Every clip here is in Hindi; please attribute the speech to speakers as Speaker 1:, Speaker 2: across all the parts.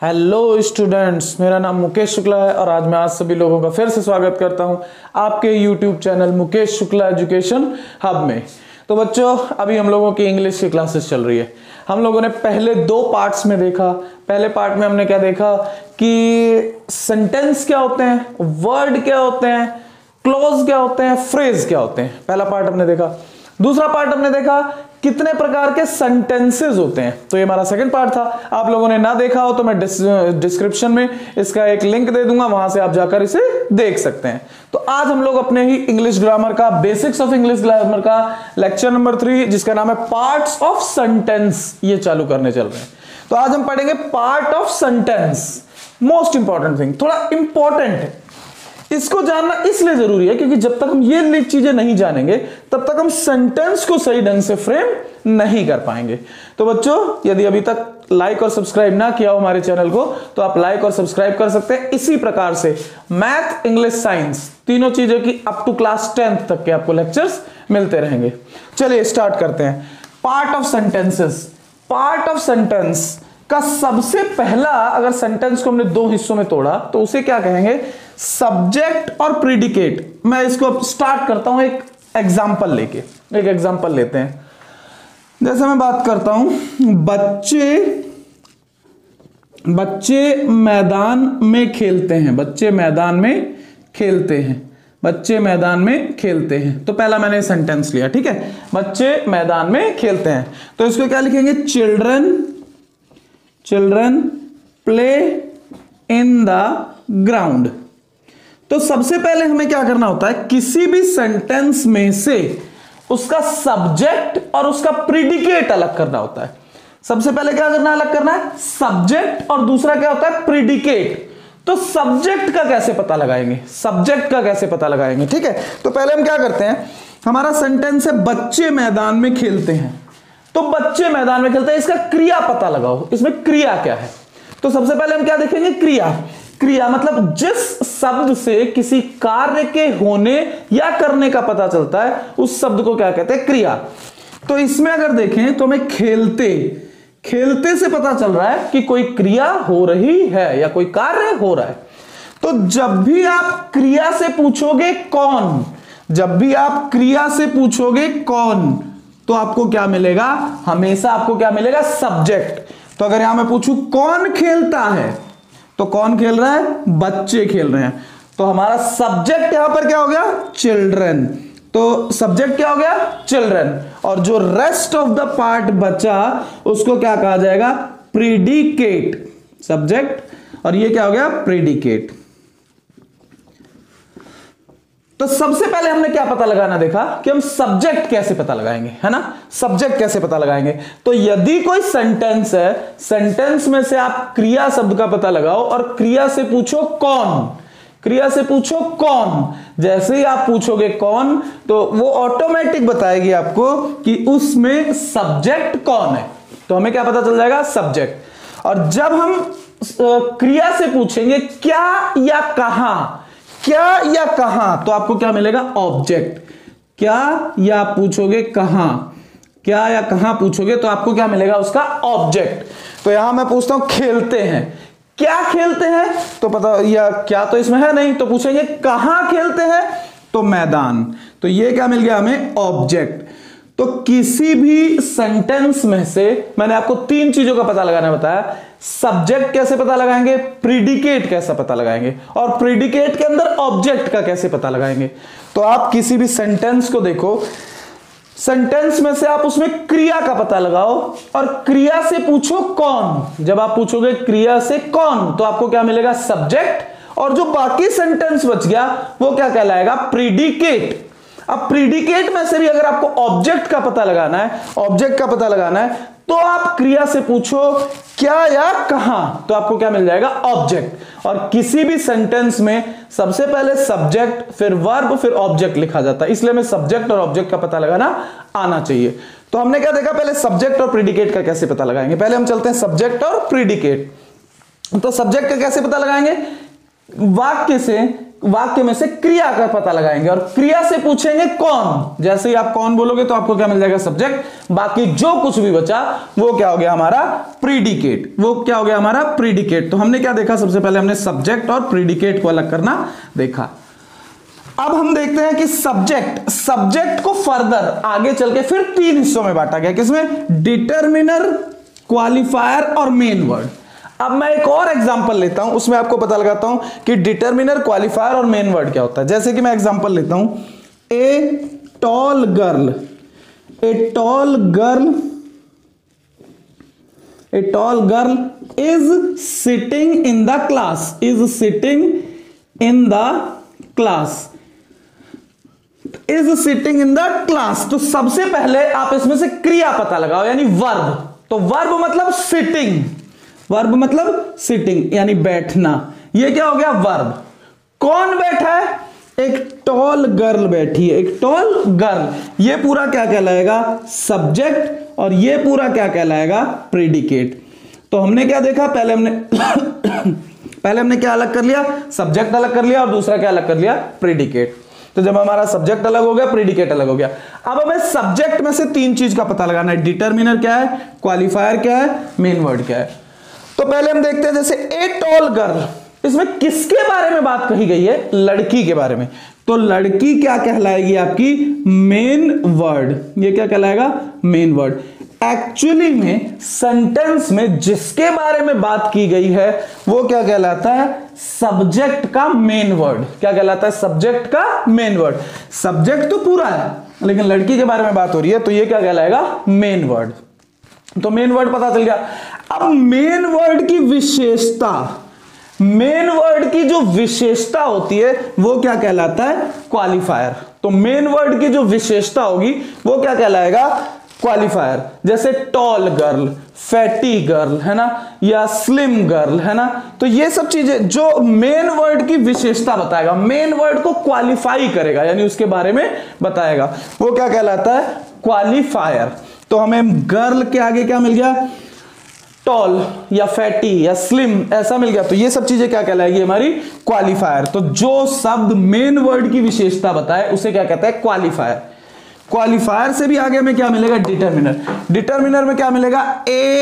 Speaker 1: हेलो स्टूडेंट्स, मेरा नाम मुकेश शुक्ला है और आज मैं आप सभी लोगों का फिर से स्वागत करता हूं आपके YouTube channel Mukesh Shukla education hub में। तो बच्चों, अभी हम लोगों की इंग्लिश की क्लासेस चल रही है। हम लोगों ने पहले दो पार्ट्स में देखा। पहले पार्ट में हमने क्या देखा कि सेंटेंस क्या होते हैं, वर्ड क्या होते हैं, क्लोज क्या होते हैं, फ्रेज क्या होते हैं। पहला पार्ट हमने देखा। दूसरा पार्ट हमने देखा कितने प्रकार के सेंटेंसेस होते हैं। तो ये हमारा सेकंड पार्ट था। आप लोगों ने ना देखा हो तो मैं डिस्क्रिप्शन में इसका एक लिंक दे दूंगा, वहां से आप जाकर इसे देख सकते हैं। तो आज हम लोग अपने ही इंग्लिश ग्रामर का, बेसिक्स ऑफ इंग्लिश ग्रामर का लेक्चर नंबर 3, जिसका नाम है पार्ट्स ऑफ सेंटेंस, ये चालू करने चल रहे हैं। तो आज हम पढ़ेंगे part of sentence. Most important thing, थोड़ा इंपॉर्टेंट है, इसको जानना इसलिए जरूरी है क्योंकि जब तक हम ये चीजें नहीं जानेंगे तब तक हम सेंटेंस को सही ढंग से फ्रेम नहीं कर पाएंगे। तो बच्चों, यदि अभी तक लाइक और सब्सक्राइब ना किया हो हमारे चैनल को तो आप लाइक और सब्सक्राइब कर सकते हैं। इसी प्रकार से मैथ, इंग्लिश, साइंस, तीनों चीजों की अप टू क्लास 10th तक के आपको लेक्चर्स मिलते रहेंगे। चलिए स्टार्ट करते हैं। Part of sentences. Part of sentence का सबसे पहला, अगर सेंटेंस को हमने दो हिस्सों में तोड़ा तो उसे क्या कहेंगे, सब्जेक्ट और प्रीडिकेट। मैं इसको स्टार्ट करता हूं एक एग्जांपल लेके। एक एग्जांपल लेते हैं। जैसे मैं बात करता हूं, बच्चे मैदान में खेलते हैं। बच्चे मैदान में खेलते हैं। बच्चे मैदान में खेलते हैं। तो पहला मैंने सेंटेंस लिया, ठीक है। बच्चे मैदान में खेलते हैं, तो इसको क्या लिखेंगे, children play in the ground. तो सबसे पहले हमें क्या करना होता है, किसी भी सेंटेंस में से उसका सब्जेक्ट और उसका प्रीडिकेट अलग करना होता है। सबसे पहले क्या करना, अलग करना है सब्जेक्ट, और दूसरा क्या होता है, प्रीडिकेट। तो सब्जेक्ट का कैसे पता लगाएंगे, सब्जेक्ट का कैसे पता लगाएंगे, ठीक है। तो पहले हम क्या करते हैं, हमारा सेंटेंस है बच्चे मैदान में खेलते हैं। तो बच्चे मैदान में खेलते हैं, इसका क्रिया पता लगाओ, इसमें क्रिया क्या है। तो सबसे पहले हम क्या देखेंगे, क्रिया। क्रिया मतलब जिस शब्द से किसी कार्य के होने या करने का पता चलता है उस शब्द को क्या कहते हैं, क्रिया। तो इसमें अगर देखें तो हमें खेलते से पता चल रहा है कि कोई क्रिया हो रही है या कोई कार्य हो रहा है। तो जब भी आप क्रिया से पूछोगे कौन, जब भी आप क्रिया से पूछोगे कौन, तो आपको क्या मिलेगा, हमेशा आपको क्या मिलेगा, सब्जेक्ट। तो अगर यहां मैं पूछूं कौन खेलता है, तो कौन खेल रहा है, बच्चे खेल रहे हैं। तो हमारा सब्जेक्ट यहां पर क्या हो गया, चिल्ड्रन। तो सब्जेक्ट क्या हो गया, चिल्ड्रन। और जो रेस्ट ऑफ द पार्ट बचा उसको क्या कहा जाएगा, प्रीडिकेट। सब्जेक्ट और ये क्या हो गया, प्रीडिकेट। तो सबसे पहले हमने क्या पता लगाना देखा कि हम सब्जेक्ट कैसे पता लगाएंगे, है ना। सब्जेक्ट कैसे पता लगाएंगे, तो यदि कोई सेंटेंस है, सेंटेंस में से आप क्रिया शब्द का पता लगाओ और क्रिया से पूछो कौन, क्रिया से पूछो कौन। जैसे ही आप पूछोगे कौन तो वो ऑटोमेटिक बताएगी आपको कि उसमें सब्जेक्ट कौन है। तो हमें क्या पता चल जाएगा, सब्जेक्ट। और जब हम क्रिया से पूछेंगे क्या या कहां, क्या या कहां, तो आपको क्या मिलेगा, ऑब्जेक्ट। क्या या पूछोगे कहां, क्या या कहां पूछोगे तो आपको क्या मिलेगा, उसका ऑब्जेक्ट। तो यहां मैं पूछता हूं खेलते हैं, क्या खेलते हैं, तो पता, या क्या तो इसमें है नहीं, तो पूछेंगे कहां खेलते हैं, तो मैदान। तो ये क्या मिल गया हमें, ऑब्जेक्ट। तो किसी भी सेंटेंस में से मैंने आपको तीन चीजों का पता लगाना बताया। सब्जेक्ट कैसे पता लगाएंगे, प्रीडिकेट कैसे पता लगाएंगे, और प्रीडिकेट के अंदर ऑब्जेक्ट का कैसे पता लगाएंगे। तो आप किसी भी सेंटेंस को देखो, सेंटेंस में से आप उसमें क्रिया का पता लगाओ और क्रिया से पूछो कौन। जब आप पूछोगे क्रिया से कौन तो आपको क्या मिलेगा, सब्जेक्ट। और जो बाकी सेंटेंस बच गया वो क्या कहलाएगा, प्रीडिकेट। अब प्रीडिकेट में से भी अगर आपको ऑब्जेक्ट का पता लगाना है, ऑब्जेक्ट का पता लगाना है, तो आप क्रिया से पूछो क्या या कहां, तो आपको क्या मिल जाएगा, ऑब्जेक्ट। और किसी भी सेंटेंस में सबसे पहले सब्जेक्ट, फिर वर्ब, फिर ऑब्जेक्ट लिखा जाता है। इसलिए हमें सब्जेक्ट और ऑब्जेक्ट का पता लगाना आना चाहिए। तो हमने क्या देखा, पहले सब्जेक्ट और प्रीडिकेट का कैसे पता लगाएंगे। पहले हम चलते हैं सब्जेक्ट और प्रीडिकेट। तो सब्जेक्ट का कैसे पता लगाएंगे, वाक्य से वाक्य में से क्रिया का पता लगाएंगे और क्रिया से पूछेंगे कौन। जैसे ही आप कौन बोलोगे तो आपको क्या मिल जाएगा, सब्जेक्ट। बाकी जो कुछ भी बचा वो क्या हो गया हमारा, प्रीडिकेट। वो क्या हो गया हमारा, प्रीडिकेट। तो हमने क्या देखा, सबसे पहले हमने सब्जेक्ट और प्रीडिकेट को अलग करना देखा। अब हम देखते हैं कि सब्जेक्ट को फर्दर आगे चल के फिर 3 हिस्सों में बांटा गया। किसमें, डिटरमिनर, क्वालिफायर और मेन वर्ड। अब मैं एक और एग्जांपल लेता हूं, उसमें आपको पता लगाता हूं कि डिटरमिनर, क्वालिफायर और मेन वर्ड क्या होता है। जैसे कि मैं एग्जांपल लेता हूं, a tall girl is sitting in the class. तो सबसे पहले आप इसमें से क्रिया पता लगाओ, यानी वर्ब। तो वर्ब मतलब सिटिंग यानी बैठना। ये क्या हो गया, वर्ब। कौन बैठा है, एक टॉल गर्ल बैठी है, एक टॉल गर्ल। ये पूरा क्या कहलाएगा, सब्जेक्ट, और ये पूरा क्या कहलाएगा, प्रीडिकेट। तो हमने क्या देखा, पहले हमने क्या अलग कर लिया, सब्जेक्ट अलग कर लिया, और दूसरा क्या अलग कर लिया, प्रीडिकेट। तो जब हमारा सब्जेक्ट अलग हो गया, प्रीडिकेट अलग हो गया। अब हमें सब्जेक्ट में से 3 चीज का पता लगाना है, डिटरमिनर क्या है, क्वालिफायर क्या है, मेन वर्ड क्या है। तो पहले हम देखते हैं, जैसे ए टॉल गर्ल, इसमें किसके बारे में बात कही गई है, लड़की के बारे में। तो लड़की क्या कहलाएगी आपकी, मेन वर्ड। ये क्या कहलाएगा, मेन वर्ड। एक्चुअली में सेंटेंस में जिसके बारे में बात की गई है वो क्या कहलाता है, सब्जेक्ट का मेन वर्ड। क्या कहलाता है, सब्जेक्ट का मेन वर्ड। सब्जेक्ट तो पूरा है, लेकिन लड़की के बारे में बात हो रही है, तो ये क्या कहलाएगा, मेन वर्ड। तो मेन वर्ड पता चल गया। अब मेन वर्ड की विशेषता, मेन वर्ड की जो विशेषता होती है वो क्या कहलाता है, क्वालिफायर। तो मेन वर्ड की जो विशेषता होगी वो क्या कहलाएगा, क्वालिफायर। जैसे टॉल गर्ल, फैटी गर्ल, है ना, या स्लिम गर्ल, है ना। तो ये सब चीजें जो मेन वर्ड की विशेषता बताएगा, मेन वर्ड को क्वालिफाई करेगा, यानी उसके बारे में बताएगा, वो क्या कहलाता है, क्वालिफायर। तो हमें गर्ल के आगे क्या मिल गया, टॉल या फैटी या स्लिम, ऐसा मिल गया। तो ये सब चीजें क्या कहलाएगी, हमारी क्वालिफायर। तो जो शब्द मेन वर्ड की विशेषता बताए उसे क्या कहता है, क्वालिफायर। क्वालिफायर से भी आगे में क्या मिलेगा, डिटरमिनर। डिटरमिनर में क्या मिलेगा, ए,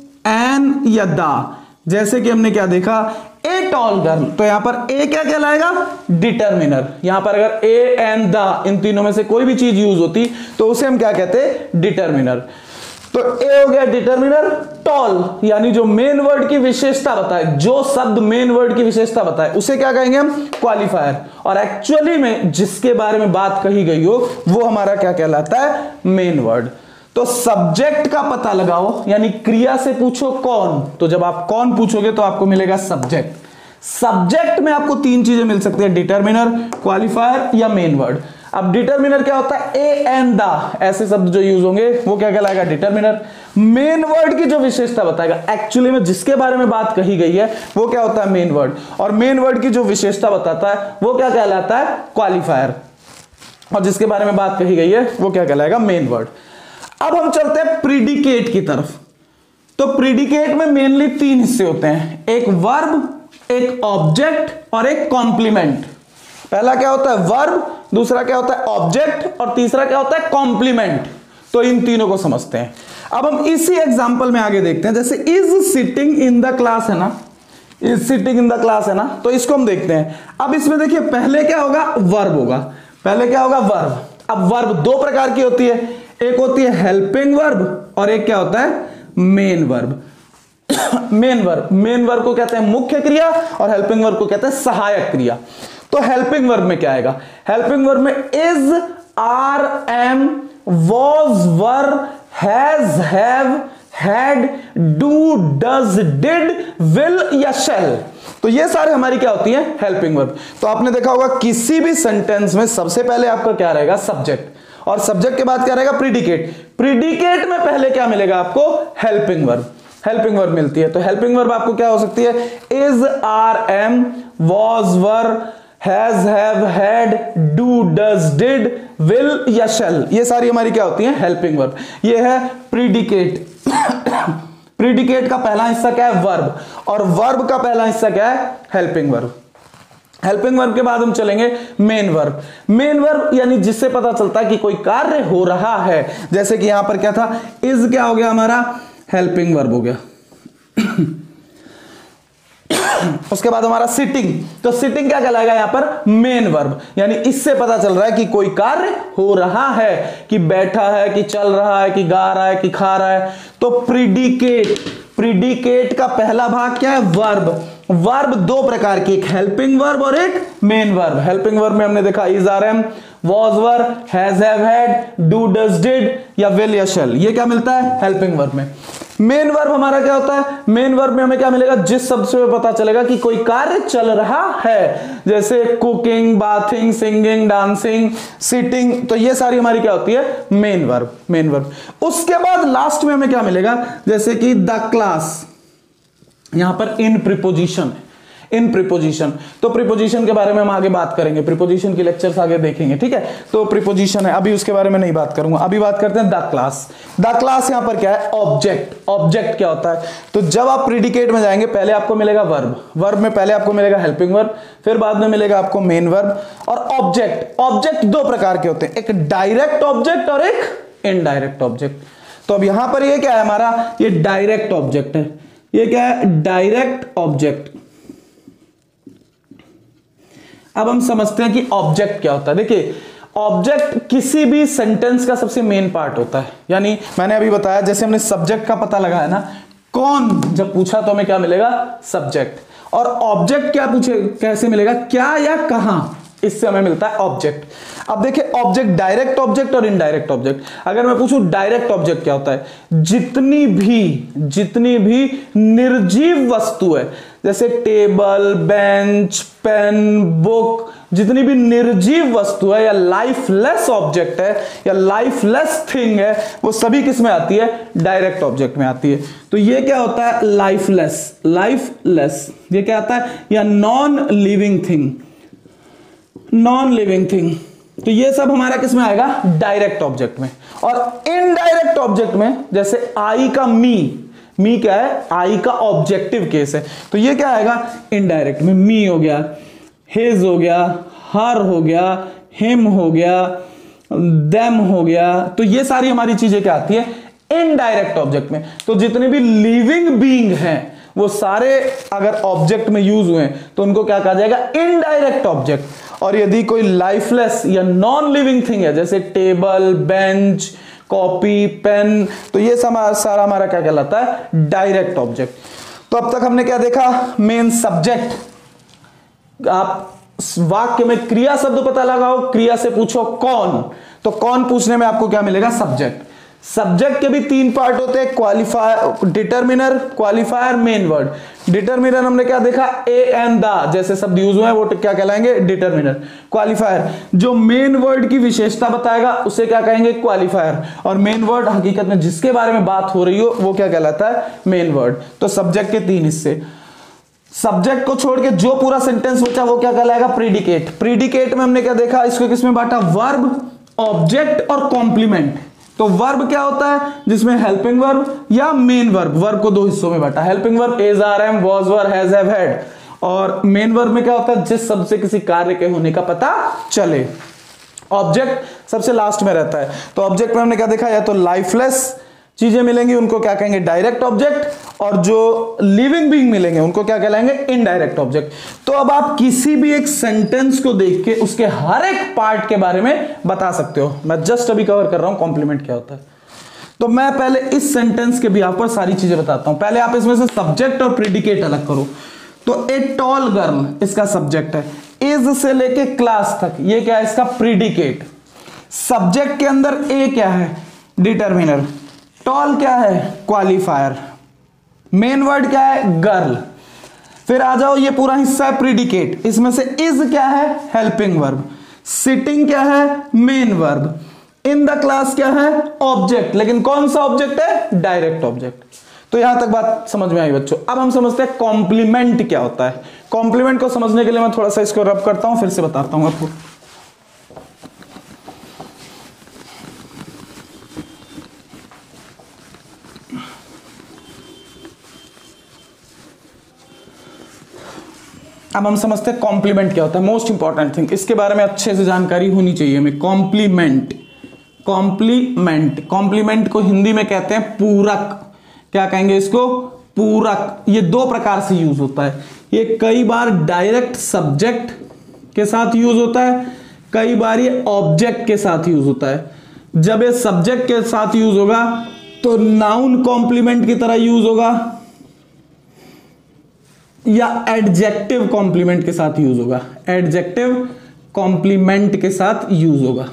Speaker 1: एन या दा। जैसे कि हमने क्या देखा, ए टॉल गर्ल, तो यहां पर ए क्या कहलाएगा, डिटरमिनर। यहां पर अगर ए, एन, दा, इन तीनों में से कोई भी चीज यूज होती तो उसे हम क्या कहते हैं, डिटरमिनर। तो ए हो गया डिटरमिनर। टॉल यानी जो मेन वर्ड की विशेषता बताए, जो शब्द मेन वर्ड की विशेषता बताए उसे क्या कहेंगे हम, क्वालिफायर। और एक्चुअली में जिसके बारे में बात कही गई हो वो हमारा क्या कहलाता है, मेन वर्ड। तो सब्जेक्ट का पता लगाओ, यानी क्रिया से पूछो कौन। तो जब आप कौन पूछोगे तो आपको मिलेगा सब्जेक्ट। सब्जेक्ट में आपको 3 चीजें मिल सकती है, डिटरमिनर, क्वालिफायर या मेन वर्ड। अब डिटरमिनर क्या होता है, ए, एन, दा, ऐसे शब्द जो यूज होंगे वो क्या कहलाएगा, डिटरमिनर। मेन वर्ड की जो विशेषता बताएगा, एक्चुअली में जिसके बारे में बात कही गई है वो क्या होता है, मेन वर्ड। और मेन वर्ड की जो विशेषता बताता है वो क्या कहलाता है, क्वालिफायर। और जिसके बारे में बात कही गई है वो क्या कहलाएगा, मेन वर्ड। अब हम चलते हैं प्रीडिकेट की तरफ। तो प्रीडिकेट में मेनली 3 हिस्से होते हैं, एक वर्ब, एक ऑब्जेक्ट और एक कॉम्प्लीमेंट। पहला क्या होता है, वर्ब, दूसरा क्या होता है, ऑब्जेक्ट, और तीसरा क्या होता है, कॉम्प्लीमेंट। तो इन तीनों को समझते हैं। अब हम इसी एग्जांपल में आगे देखते हैं। जैसे is sitting in the class है ना, is sitting in the class है ना, तो इसको हम देखते हैं। अब इसमें देखिए पहले क्या होगा, वर्ब होगा। पहले क्या होगा, वर्ब। अब वर्ब 2 प्रकार की होती है, एक होती है हेल्पिंग वर्ब और एक क्या होता है, मेन वर्ब। मेन वर्ब को कहते हैं मुख्य क्रिया और हेल्पिंग वर्ब को कहते हैं सहायक क्रिया। तो हेल्पिंग वर्ब में क्या आएगा, हेल्पिंग वर्ब में is, are, am, was, were, has, have, had, do, does, did, will या शैल। तो ये सारे हमारी क्या होती है, हेल्पिंग वर्ब। तो आपने देखा होगा किसी भी सेंटेंस में सबसे पहले आपका क्या रहेगा, सब्जेक्ट, और सब्जेक्ट के बाद क्या रहेगा, प्रीडिकेट। प्रीडिकेट में पहले क्या मिलेगा आपको, हेल्पिंग वर्ब। हेल्पिंग वर्ब मिलती है। तो हेल्पिंग वर्ब आपको क्या हो सकती है, is, are, am, was, were, has, have, had, do, does, did, will या शैल। ये सारी हमारी क्या होती है, हेल्पिंग वर्ब। ये है प्रीडिकेट। प्रीडिकेट का पहला हिस्सा क्या है, वर्ब, और वर्ब का पहला हिस्सा क्या है, हेल्पिंग वर्ब। हेल्पिंग वर्ब के बाद हम चलेंगे मेन वर्ब। मेन वर्ब यानी जिससे पता चलता है कि कोई कार्य हो रहा है, जैसे कि यहां पर क्या था, इज क्या हो गया हमारा, हेल्पिंग वर्ब हो गया। उसके बाद हमारा सिटिंग, तो सिटिंग क्या कहलाएगा यहां पर, मेन वर्ब, यानी इससे पता चल रहा है कि कोई कार्य हो रहा है, कि बैठा है, कि चल रहा है, कि गा रहा है, कि खा रहा है। तो प्रीडिकेट, प्रीडिकेट का पहला भाग क्या है, वर्ब। वर्ब दो प्रकार के, एक हेल्पिंग वर्ब और एक मेन वर्ब। हेल्पिंग वर्ब में हमने देखा is, are, am, was, were, has, have, had, do, does, did या will या shall, ये क्या मिलता है हेल्पिंग वर्ब में। मेन वर्ब हमारा क्या होता है, मेन वर्ब में हमें क्या मिलेगा, जिस शब्द से पता चलेगा कि कोई कार्य चल रहा है, जैसे cooking, bathing, singing, dancing, sitting, तो ये सारी हमारी क्या होती है, मेन वर्ब, मेन वर्ब। उसके बाद लास्ट में हमें क्या मिलेगा, जैसे कि द क्लास, यहां पर इन प्रीपोजिशन है, इन प्रीपोजिशन। तो प्रीपोजिशन के बारे में हम आगे बात करेंगे, प्रीपोजिशन के लेक्चर्स आगे देखेंगे, ठीक है। तो प्रीपोजिशन है, अभी उसके बारे में नहीं बात करूंगा, अभी बात करते हैं द क्लास। द क्लास यहां पर क्या है, ऑब्जेक्ट। ऑब्जेक्ट क्या होता है, तो जब आप प्रीडिकेट में जाएंगे पहले आपको मिलेगा वर्ब, वर्ब में पहले आपको मिलेगा हेल्पिंग वर्ब, फिर बाद में मिलेगा आपको मेन वर्ब। और ऑब्जेक्ट, ऑब्जेक्ट दो प्रकार के होते हैं, एक डायरेक्ट ऑब्जेक्ट और एक इनडायरेक्ट ऑब्जेक्ट। तो अब यहां पर ये क्या है हमारा, ये डायरेक्ट ऑब्जेक्ट है, ये क्या है, डायरेक्ट ऑब्जेक्ट। अब हम समझते हैं कि ऑब्जेक्ट क्या होता है। देखिए ऑब्जेक्ट किसी भी सेंटेंस का सबसे मेन पार्ट होता है, यानी मैंने अभी बताया जैसे हमने सब्जेक्ट का पता लगाया ना, कौन जब पूछा तो हमें क्या मिलेगा, सब्जेक्ट। और ऑब्जेक्ट क्या पूछे, कैसे मिलेगा, क्या या कहां, इससे हमें मिलता है ऑब्जेक्ट। अब देखिए ऑब्जेक्ट, डायरेक्ट ऑब्जेक्ट और इनडायरेक्ट ऑब्जेक्ट। अगर मैं पूछूं डायरेक्ट ऑब्जेक्ट क्या होता है, जितनी भी निर्जीव वस्तु है, जैसे टेबल, बेंच, पेन, बुक, जितनी भी निर्जीव वस्तु है या लाइफलेस ऑब्जेक्ट है या लाइफलेस थिंग है, वो सभी किस में आती है, डायरेक्ट ऑब्जेक्ट में आती है। तो ये क्या होता है, लाइफलेस, लाइफलेस ये क्या आता है, या non living thing, non living thing. तो ये सब हमारा किस में आएगा, डायरेक्ट ऑब्जेक्ट में। और इनडायरेक्ट ऑब्जेक्ट में, जैसे आई का मी, मी क्या है, आई का ऑब्जेक्टिव केस है, तो ये क्या आएगा, इनडायरेक्ट में। मी हो गया, हिज हो गया, हर हो गया, हिम हो गया, देम हो गया, तो ये सारी हमारी चीजें क्या आती है, इनडायरेक्ट ऑब्जेक्ट में। तो जितने भी लिविंग बीइंग हैं वो सारे अगर ऑब्जेक्ट में यूज हुए तो उनको क्या कहा जाएगा, इनडायरेक्ट ऑब्जेक्ट। और यदि कोई लाइफलेस या नॉन लिविंग थिंग है, जैसे टेबल, बेंच, कॉपी, पेन, तो ये सारा हमारा क्या कहलाता है, डायरेक्ट ऑब्जेक्ट। तो अब तक हमने क्या देखा, मेन सब्जेक्ट। आप वाक्य में क्रिया शब्द पता लगाओ, क्रिया से पूछो कौन, तो कौन पूछने में आपको क्या मिलेगा, सब्जेक्ट। सब्जेक्ट के भी तीन पार्ट होते हैं, qualifier, determiner, qualifier, main word. Determiner हमने क्या देखा, ए एंड द जैसे शब्द यूज हुए हैं वो क्या कहलाएंगे, डिटरमिनर। क्वालिफायर जो मेन वर्ड की विशेषता बताएगा उसे क्या कहेंगे, क्वालिफायर। और मेन वर्ड हकीकत में जिसके बारे में बात हो रही हो वो क्या कहलाता है, मेन वर्ड। तो सब्जेक्ट के तीन हिस्से। सब्जेक्ट को छोड़ के जो पूरा सेंटेंस बचा वो क्या कहलाएगा, प्रीडिकेट। प्रीडिकेट में हमने क्या देखा, इसको किसमें बांटा, वर्ब, ऑब्जेक्ट और कॉम्प्लीमेंट। तो वर्ब क्या होता है, जिसमें हेल्पिंग वर्ब या मेन वर्ब, वर्ब को दो हिस्सों में बांटा। Helping verb is, are, am, was, were, has, have, had. और मेन वर्ब में क्या होता है, जिस शब्द से किसी कार्य के होने का पता चले। ऑब्जेक्ट सबसे लास्ट में रहता है। तो ऑब्जेक्ट में हमने क्या देखा, या तो लाइफलेस चीजें मिलेंगी उनको क्या कहेंगे, डायरेक्ट ऑब्जेक्ट, और जो लिविंग बीइंग मिलेंगे उनको क्या कहलाएंगे, इनडायरेक्ट ऑब्जेक्ट। तो अब आप किसी भी एक सेंटेंस को देख के उसके हर एक पार्ट के बारे में बता सकते हो। मैं जस्ट अभी कवर कर रहा हूं कॉम्प्लीमेंट क्या होता है। तो मैं पहले इस सेंटेंस के भी पर सारी चीजें बताता हूं। पहले आप इसमें से सब्जेक्ट और प्रीडिकेट अलग करो। तो ए टॉल गर्ल इसका सब्जेक्ट है, इज से लेके क्लास तक ये क्या है, इसका प्रीडिकेट। सब्जेक्ट के अंदर ए क्या है, डिटरमिनर, टॉल क्या है, क्वालिफायर, मेन वर्ड क्या है, गर्ल। फिर आ जाओ, ये पूरा हिस्सा है प्रीडिकेट, इसमें से इज क्या है, हेल्पिंग वर्ब, सिटिंग क्या है, main verb, in the class क्या है, ऑब्जेक्ट। लेकिन कौन सा ऑब्जेक्ट है, डायरेक्ट ऑब्जेक्ट। तो यहां तक बात समझ में आई बच्चों। अब हम समझते हैं कॉम्प्लीमेंट क्या होता है। कॉम्प्लीमेंट को समझने के लिए मैं थोड़ा सा इसको रब करता हूं, फिर से बताता हूं आपको। अब हम समझते हैं कॉम्प्लीमेंट क्या होता है। मोस्ट इंपॉर्टेंट थिंग, इसके बारे में अच्छे से जानकारी होनी चाहिए हमें। कॉम्प्लीमेंट, कॉम्प्लीमेंट, कॉम्प्लीमेंट को हिंदी में कहते हैं पूरक। क्या कहेंगे इसको? पूरक। ये दो प्रकार से यूज होता है। ये कई बार डायरेक्ट सब्जेक्ट के साथ यूज होता है, कई बार ये ऑब्जेक्ट के साथ यूज होता है। जब ये सब्जेक्ट के साथ यूज होगा तो नाउन कॉम्प्लीमेंट की तरह यूज होगा, या एडजेक्टिव कॉम्प्लीमेंट के साथ यूज होगा। एडजेक्टिव कॉम्प्लीमेंट के साथ यूज होगा।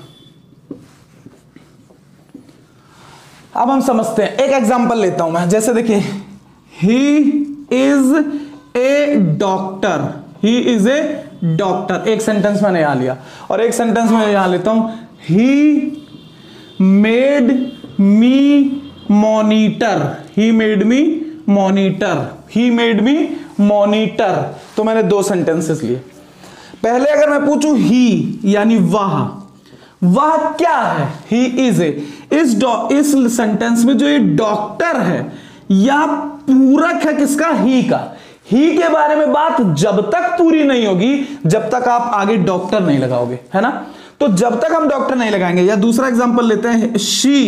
Speaker 1: अब हम समझते हैं, एक एग्जांपल लेता हूं मैं। जैसे देखिए, he is a doctor, he is a doctor, एक सेंटेंस मैंने यहां लिया, और एक सेंटेंस में यहां लेता हूं, he made me monitor, he made me monitor, he made me monitor. तो मैंने दो सेंटेंसेस लिए। पहले अगर मैं पूछूं ही यानी वह क्या है? ही इज ए, इस सेंटेंस में जो ये डॉक्टर है या पूरक है किसका? ही का। ही के बारे में बात जब तक पूरी नहीं होगी जब तक आप आगे डॉक्टर नहीं लगाओगे, है ना। तो जब तक हम डॉक्टर नहीं लगाएंगे, या दूसरा एग्जांपल लेते हैं, she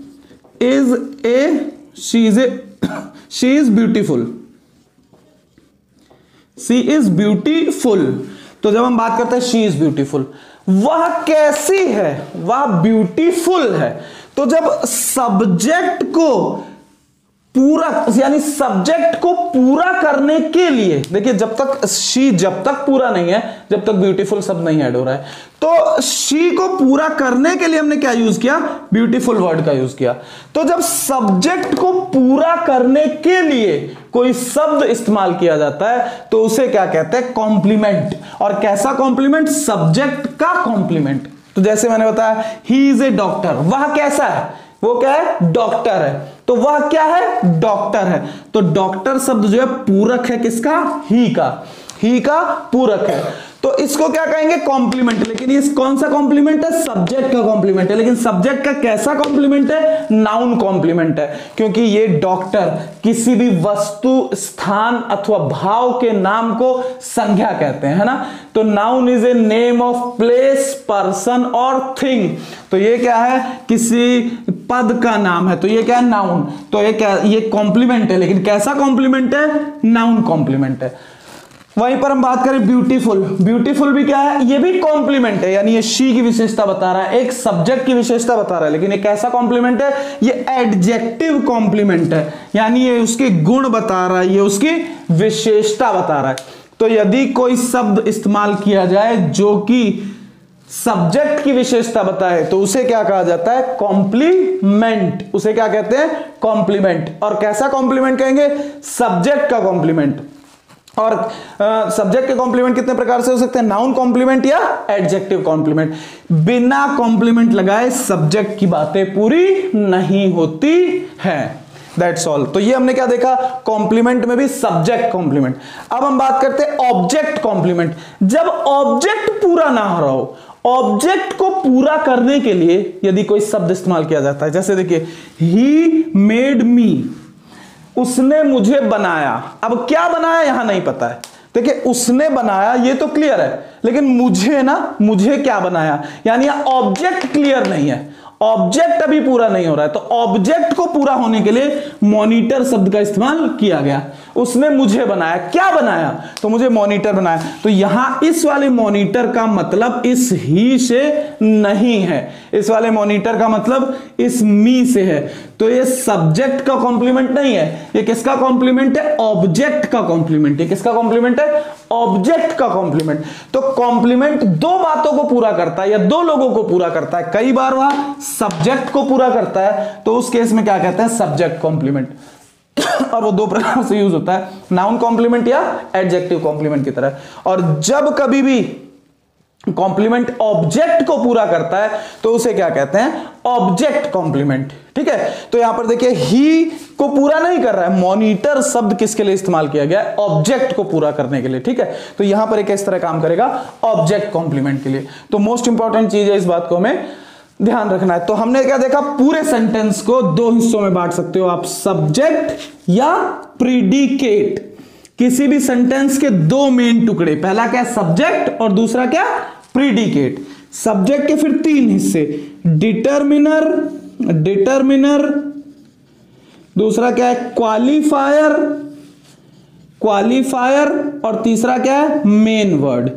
Speaker 1: is beautiful, she is beautiful. तो जब हम बात करते हैं शी इज ब्यूटीफुल, वह कैसी है? वह ब्यूटीफुल है। तो जब सब्जेक्ट को पूरक यानी सब्जेक्ट को पूरा करने के लिए, देखिए जब तक शी जब तक पूरा नहीं है, जब तक ब्यूटीफुल शब्द नहीं ऐड हो रहा है, तो शी को पूरा करने के लिए हमने क्या यूज किया? ब्यूटीफुल वर्ड का यूज किया। तो जब सब्जेक्ट को पूरा करने के लिए कोई शब्द इस्तेमाल किया जाता है तो उसे क्या कहते हैं? कॉम्प्लीमेंट। और कैसा कॉम्प्लीमेंट? सब्जेक्ट का कॉम्प्लीमेंट। तो जैसे मैंने बताया, ही इज ए डॉक्टर, वह कैसा है? वो क्या है? डॉक्टर है। तो वह क्या है? डॉक्टर है। तो डॉक्टर शब्द जो है पूरक है किसका? ही का। ही का पूरक है, तो इसको क्या कहेंगे? कॉम्प्लीमेंट। लेकिन ये कौन सा कॉम्प्लीमेंट है? सब्जेक्ट का कॉम्प्लीमेंट है। लेकिन सब्जेक्ट का कैसा कॉम्प्लीमेंट है? नाउन कॉम्प्लीमेंट है, क्योंकि ये डॉक्टर किसी भी वस्तु, स्थान अथवा भाव के नाम को संज्ञा कहते हैं, है ना। तो noun is a name of place, person और थिंग। तो ये क्या है? किसी पद का नाम है, तो ये क्या है? नाउन। तो ये क्या? ये कॉम्प्लीमेंट है, लेकिन कैसा कॉम्प्लीमेंट है? नाउन कॉम्प्लीमेंट है। वहीं पर हम बात करें ब्यूटीफुल, ब्यूटीफुल भी क्या है? ये भी कॉम्प्लीमेंट है, यानी ये शी की विशेषता बता रहा है, एक सब्जेक्ट की विशेषता बता रहा है, लेकिन ये कैसा कॉम्प्लीमेंट है? ये एडजेक्टिव कॉम्प्लीमेंट है, यानी ये उसके गुण बता रहा है, ये उसकी विशेषता बता रहा है। तो यदि कोई शब्द इस्तेमाल किया जाए जो कि सब्जेक्ट की विशेषता बताए तो उसे क्या कहा जाता है? कॉम्प्लीमेंट। उसे क्या कहते हैं? कॉम्प्लीमेंट। और कैसा कॉम्प्लीमेंट कहेंगे? सब्जेक्ट का कॉम्प्लीमेंट। और सब्जेक्ट के कॉम्प्लीमेंट कितने प्रकार से हो सकते हैं? नाउन कॉम्प्लीमेंट या एडजेक्टिव कॉम्प्लीमेंट। बिना कॉम्प्लीमेंट लगाए सब्जेक्ट की बातें पूरी नहीं होती है। That's all. तो ये हमने क्या देखा? कॉम्प्लीमेंट में भी सब्जेक्ट कॉम्प्लीमेंट। अब हम बात करते हैं ऑब्जेक्ट कॉम्प्लीमेंट। जब ऑब्जेक्ट पूरा ना हो रहा हो, ऑब्जेक्ट को पूरा करने के लिए यदि कोई शब्द इस्तेमाल किया जाता है, जैसे देखिए, ही मेड मी, उसने मुझे बनाया। अब क्या बनाया यहां नहीं पता है। देखिए, उसने बनाया ये तो क्लियर है, लेकिन मुझे क्या बनाया, यानी ऑब्जेक्ट क्लियर नहीं है, ऑब्जेक्ट अभी पूरा नहीं हो रहा है। तो ऑब्जेक्ट को पूरा होने के लिए मॉनिटर शब्द का इस्तेमाल किया गया। उसने मुझे बनाया, क्या बनाया? तो मुझे मॉनिटर बनाया। तो यहां इस वाले मॉनिटर का मतलब इस ही से नहीं है, इस वाले मॉनिटर का मतलब इस मी से है। तो ये सब्जेक्ट का कॉम्प्लीमेंट नहीं है, ये किसका कॉम्प्लीमेंट है? ऑब्जेक्ट का कॉम्प्लीमेंट। ये किसका कॉम्प्लीमेंट है? ऑब्जेक्ट का कॉम्प्लीमेंट। तो कॉम्प्लीमेंट दो बातों को पूरा करता है या दो लोगों को पूरा करता है। कई बार वह सब्जेक्ट को पूरा करता है, तो उस केस में क्या कहते हैं? Subject complement. और वो दो प्रकार से यूज होता है, नाउन कॉम्प्लीमेंट या एडजेक्टिव कॉम्प्लीमेंट की तरह। और जब कभी भी कॉम्प्लीमेंट ऑब्जेक्ट को पूरा करता है तो उसे क्या कहते हैं? Object complement. ठीक है, तो यहां पर देखिए, ही को पूरा नहीं कर रहा है। मॉनिटर शब्द किसके लिए इस्तेमाल किया गया है? ऑब्जेक्ट को पूरा करने के लिए। ठीक है, तो यहां पर किस तरह काम करेगा? ऑब्जेक्ट कॉम्प्लीमेंट के लिए। तो मोस्ट इंपॉर्टेंट चीज है, इस बात को हमें ध्यान रखना है। तो हमने क्या देखा? पूरे सेंटेंस को दो हिस्सों में बांट सकते हो आप, सब्जेक्ट या प्रीडिकेट। किसी भी सेंटेंस के दो मेन टुकड़े, पहला क्या सब्जेक्ट और दूसरा क्या प्रीडिकेट। सब्जेक्ट के फिर तीन हिस्से, डिटरमिनर, दूसरा क्या है क्वालिफायर, और तीसरा क्या है मेन वर्ड,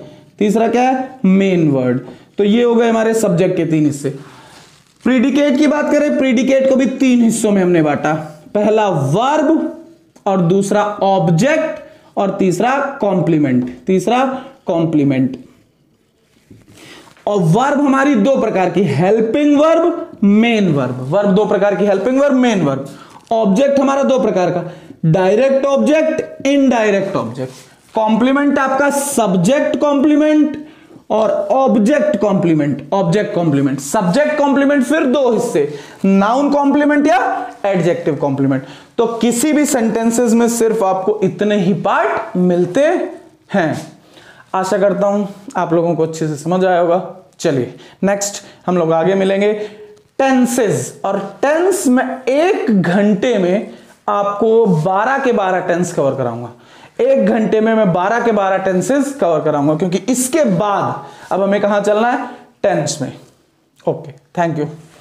Speaker 1: तो ये हो गए हमारे सब्जेक्ट के तीन हिस्से। प्रीडिकेट की बात करें, प्रीडिकेट को भी तीन हिस्सों में हमने बांटा, पहला वर्ब और दूसरा ऑब्जेक्ट और तीसरा कॉम्प्लीमेंट। और वर्ब हमारी दो प्रकार की, हेल्पिंग वर्ब, मेन वर्ब दो प्रकार की, helping verb, main verb. Object हमारा दो प्रकार का, direct object, indirect object. Complement आपका सब्जेक्ट कॉम्प्लीमेंट और ऑब्जेक्ट कॉम्प्लीमेंट। सब्जेक्ट कॉम्प्लीमेंट फिर दो हिस्से, नाउन कॉम्प्लीमेंट या एडजेक्टिव कॉम्प्लीमेंट। तो किसी भी सेंटेंसेस में सिर्फ आपको इतने ही पार्ट मिलते हैं। आशा करता हूं आप लोगों को अच्छे से समझ आया होगा। चलिए नेक्स्ट हम लोग आगे मिलेंगे टेंसेस, और टेंस में 1 घंटे में आपको 12 के 12 टेंस कवर कराऊंगा। 1 घंटे में मैं 12 के 12 टेंसेस कवर कराऊंगा, क्योंकि इसके बाद अब हमें कहां चलना है, टेंस में। Okay, thank you.